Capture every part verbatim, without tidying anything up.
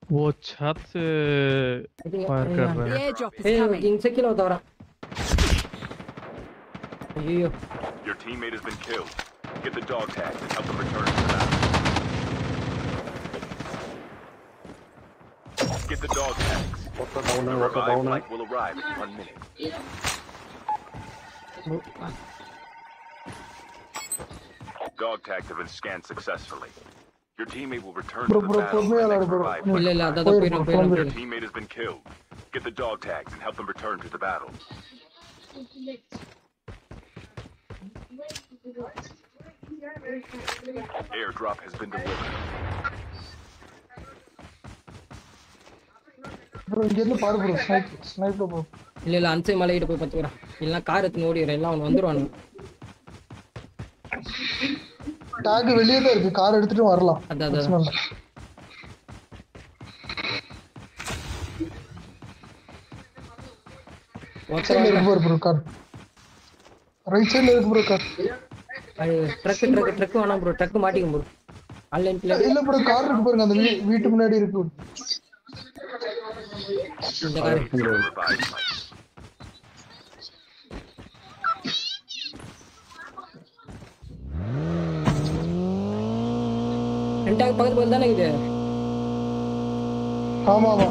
वो छत से फायर कर रहा है। इनसे किल होता रहा। यो Your teammate has been killed. Get the dog tags and help them return to the battle. Get the dog tags. The revived flight will arrive in one minute. Dog tags have been scanned successfully. Your teammate will return bro, to the bro, battle when the next revived flight arrives. Your teammate has been killed. Get the dog tags and help them return to the battle. Airdrop has been delivered. bro இங்க இருந்து பாரு bro snipe snipe bro இல்ல இல்ல அன்சை மலையிட்ட போய் பத்துறா இல்ல car எடுத்து ஓடிறேன் எல்லாம் அவன் வந்துருவானு டாக் வெளியே தான் இருக்கு கார் எடுத்துட்டு வரலாம் அத அத வாட்ஸ்அப்ல இருக்கு bro கார் ரைட் சைடுல இருக்கு bro கார் ஐயோ ட்ரக் ட்ரக் ட்ரக் வேணாம் bro ட்ரக் மாட்டிக்கும் bro ஆன்லைன் பிளே இல்ல bro கார் இருக்கு பாருங்க அந்த வீட்டு முன்னாடி இருக்கு இந்த கார் என்டாக் பக்கத்துல வந்து தானே இது ஆமா ஆமா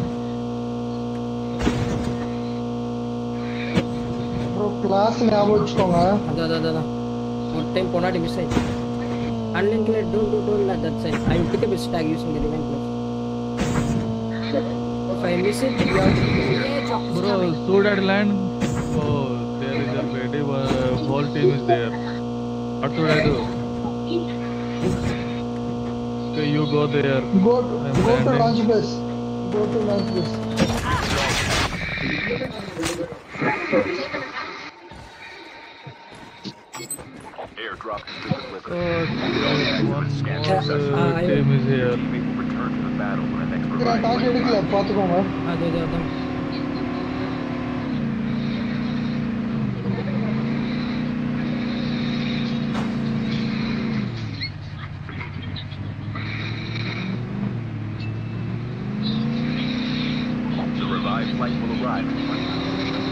bro கிளாஸ் ஞாபகம் வச்சுக்கோங்க அத அத அத ஒரு டைம் போனாடி மிஸ் ஆயிடுச்சு online play don't do don't let that side I will pick up his tag using the event plus if I miss it you have to bro Sudan land oh there is a very uh, whole team is there what should I do okay you go there go to, go to launch base go to launch base Airdrop has been delivered. oh one more team is here Teammate will return to the battle when the next revived dock flight எடுக்கல பாத்துக்கோங்க அது அது அது The revived flight will arrive in one minute.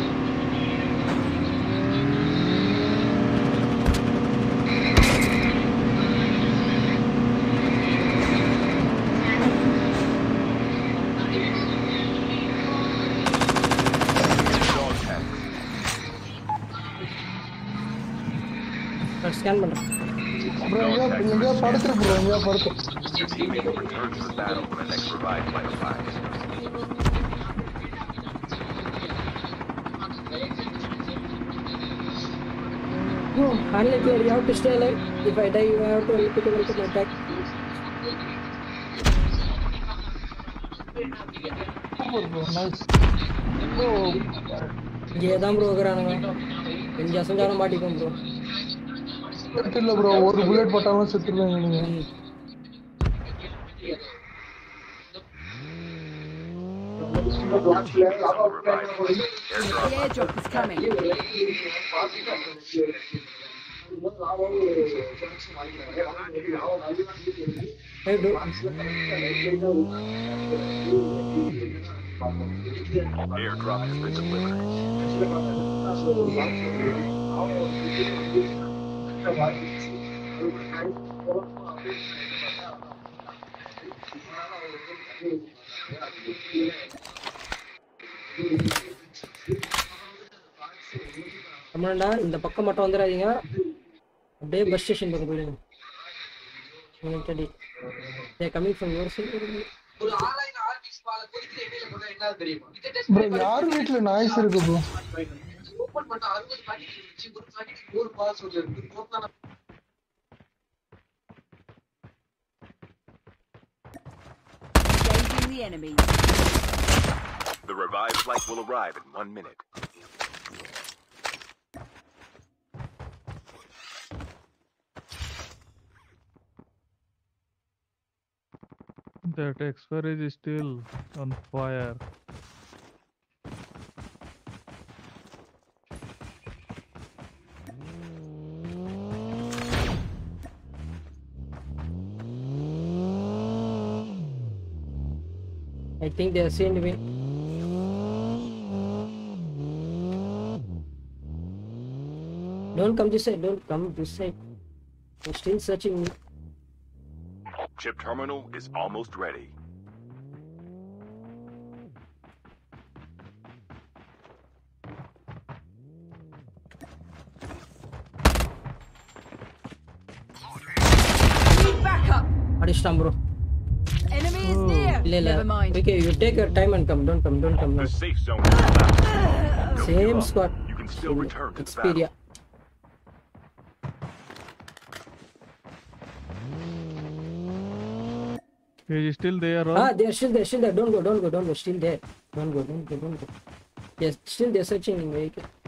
Scan பண்றேன் bro எங்க எங்க படுத்துற bro எங்க படுத்து Your teammate will return to the battle when the next revived flight arrives. no unless you have to stay alive if I die you have to pick up my tag super bro nice bro இங்கே தான் bro இருக்கறானுங்க எங்க அசஞ்சாலும் மாட்டிக்கும் bro இல்ல bro ஒரு bullet போட்டாலும் செத்துருவீங்க நீங்க The airdrop is coming. Hey, bro. Airdrop has been delivered. அம்மாடா இந்த பக்கம் மட்டும் வந்துடாதீங்க அப்படியே பஸ் ஸ்டேஷன் பக்கம் போயிடுங்க okay they coming from your side ஒரு ஆன்லைன் ஆர்பிஎஸ் பால குறிக்கிற எடையில போனா என்ன தெரியுமா bro யார் வீட்ல நாய்ஸ் இருக்கு bro ஓபன் பண்ணா அறுபது பாக்கெட் இருந்துச்சு ஒரு பாக்கெட் ஒரு பாஸ்வேர்ட் இருக்கு போனா Engaging the enemy. The revived flight will arrive in one minute. that expiry is still on fire. I think they are seeing me. Don't come this side. Don't come this side. They're still searching me. Chip terminal is almost ready. Need backup. Adishtam, bro. Enemy is near. Lela. Never mind. Okay, you take your time and come. Don't come. Don't come now. The safe zone is collapsed. Don't give Same up. squad. You can still return to the battle. Xperia. He's still there, or? Ah, they're still there. Still there. Don't go. Don't go. Don't go. Still there. Don't go. Don't go. Don't go. Yes, still they're searching in vehicle.